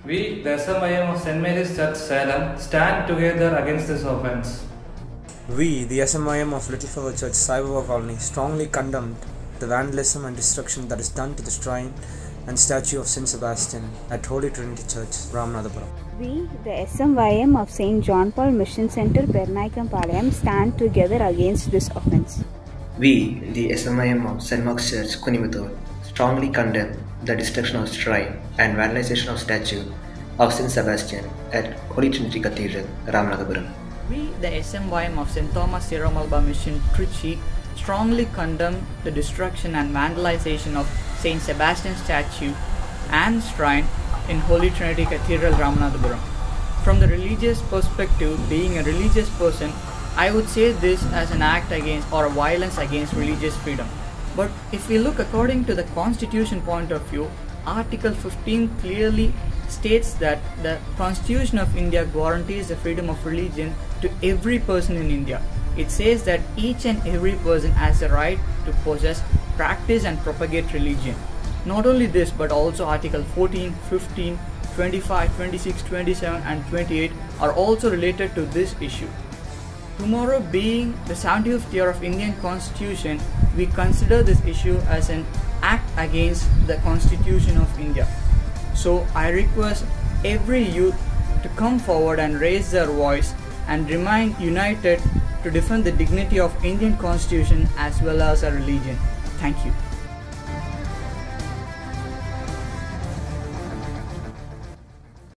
We, the SMYM of St. Mary's Church, Salem, stand together against this offence. We, the SMYM of Little Flower Church, Saiva Colony, strongly condemned the vandalism and destruction that is done to the shrine and statue of Saint Sebastian at Holy Trinity Church, Ramanathapuram. We, the SMYM of St. John Paul Mission Center, Pernaikampalayam, stand together against this offence. We, the SMYM of St. Mark's Church, Kunimuthur, strongly condemn the destruction of shrine and vandalization of statue of Saint Sebastian at Holy Trinity Cathedral, Ramanathapuram. We, the SMYM of St. Thomas Siramalba Mission, Trichy, strongly condemn the destruction and vandalization of Saint Sebastian statue and shrine in Holy Trinity Cathedral, Ramanathapuram. From the religious perspective, being a religious person, I would say this as an act against or a violence against religious freedom. But if we look according to the Constitution point of view, Article 15 clearly states that the Constitution of India guarantees the freedom of religion to every person in India. It says that each and every person has the right to possess, practice and propagate religion. Not only this, but also Article 14, 15, 25, 26, 27 and 28 are also related to this issue. Tomorrow, being the 70th year of Indian Constitution, we consider this issue as an act against the Constitution of India. So I request every youth to come forward and raise their voice and remain united to defend the dignity of Indian Constitution as well as our religion. Thank you.